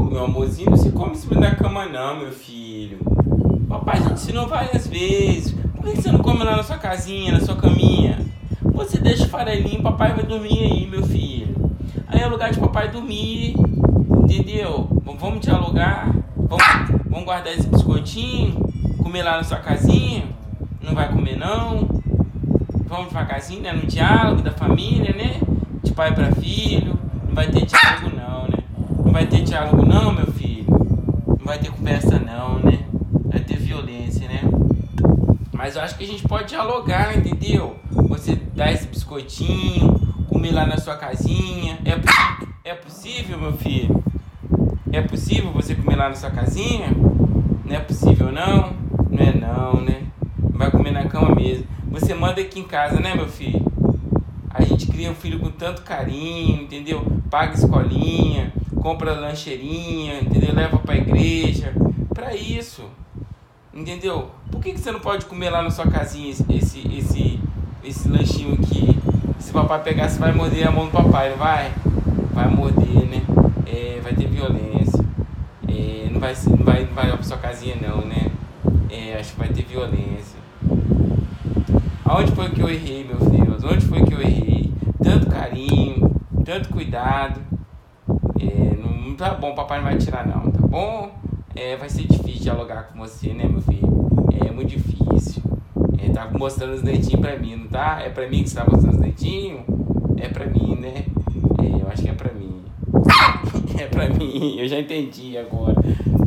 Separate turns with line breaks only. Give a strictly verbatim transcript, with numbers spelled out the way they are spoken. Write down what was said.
meu amorzinho, não se come em cima da cama não, meu filho. Papai já te ensinou várias vezes. Por que você não come lá na sua casinha, na sua caminha? Você deixa o farelinho, papai vai dormir aí, meu filho. Aí é o lugar de papai dormir, entendeu? Vamos dialogar, vamos, vamos guardar esse biscoitinho, comer lá na sua casinha. Não vai comer não. Vamos devagarzinho, né? No diálogo da família, né? De pai para filho. Não vai ter diálogo não, né? Não vai ter diálogo não, meu filho. Não vai ter conversa não, né? Vai ter violência, né? Mas eu acho que a gente pode dialogar, entendeu? Você dar esse biscoitinho, comer lá na sua casinha. É, é possível, meu filho? É possível você comer lá na sua casinha? Não é possível não? Não é não, né? Vai comer na cama mesmo. Você manda aqui em casa, né, meu filho? A gente cria um filho com tanto carinho, entendeu? Paga escolinha, compra lancheirinha, entendeu? Leva pra igreja. Pra isso, entendeu? Por que, que você não pode comer lá na sua casinha esse, esse, esse, esse lanchinho aqui? Se o papai pegar, você vai morder a mão do papai, não vai? Vai morder, né? É, vai ter violência. É, não vai, não vai, não vai lá pra sua casinha não, né? É, acho que vai ter violência. Aonde foi que eu errei, meu Deus? Onde foi que eu errei? Tanto carinho, tanto cuidado. É, não, não tá bom, papai não vai tirar não, tá bom? É, vai ser difícil dialogar com você, né, meu filho? É muito difícil. É, tá mostrando os dentinhos pra mim, não tá? É pra mim que você tá mostrando os dentinhos? É pra mim, né? É, eu acho que é pra mim. É pra mim, eu já entendi agora.